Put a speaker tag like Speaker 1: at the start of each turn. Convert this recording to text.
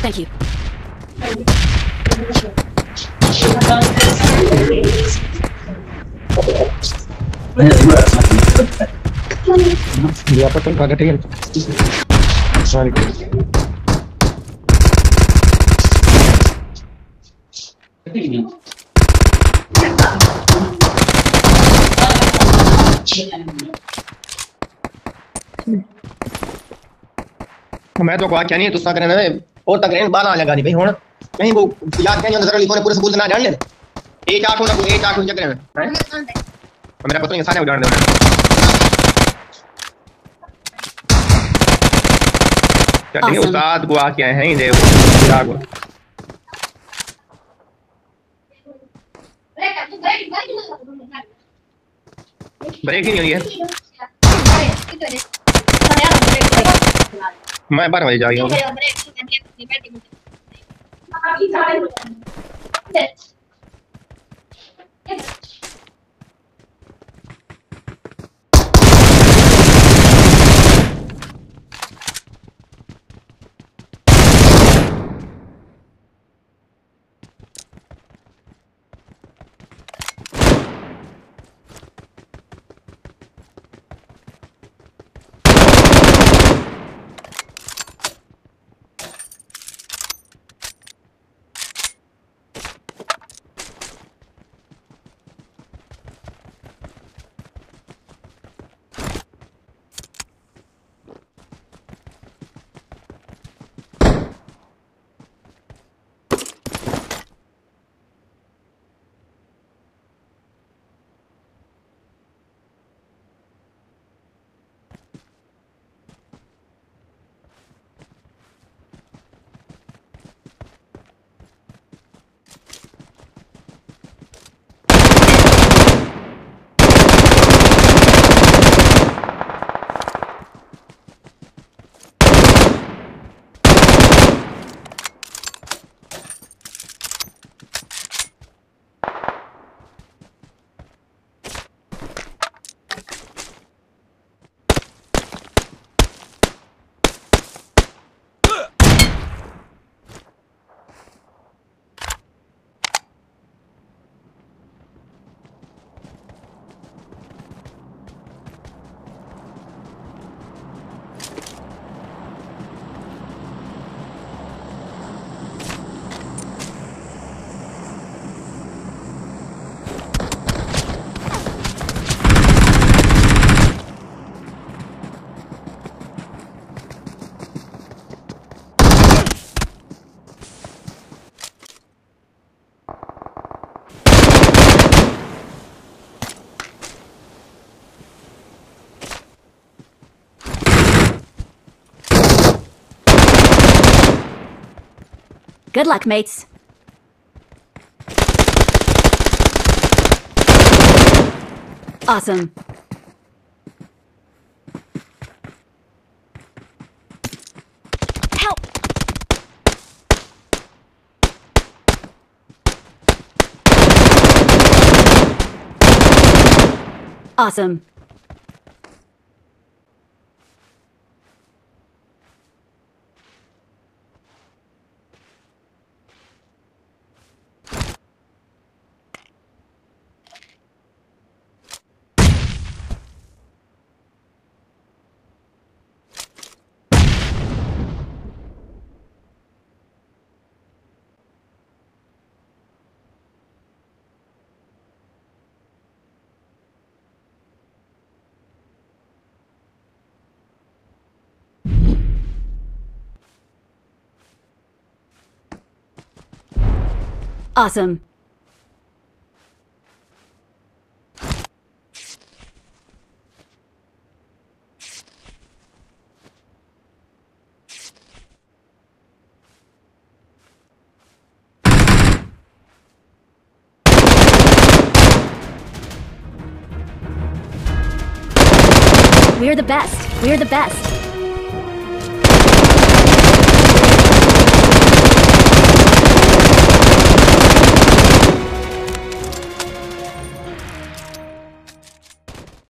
Speaker 1: Thank you.
Speaker 2: Dia apa tuh kagak tinggal. Sorry. मैं तो क्या नहीं तुसा करने और तक बाल लगा दी भाई हुन कहीं वो याद कहीं नजर लिखो ने पूरे स्कूल ना जान ले एक आंख होना एक आंख चक्कर में मेरा पता नहीं सारे उड़ान दे चलिए उस्ताद को आके आए हैं दे को ब्रेक ही नहीं हुई है मैं 12 बजे जाऊंगा
Speaker 1: Good luck, mates. Awesome. Help! Awesome. Awesome. We're the best. We're the best.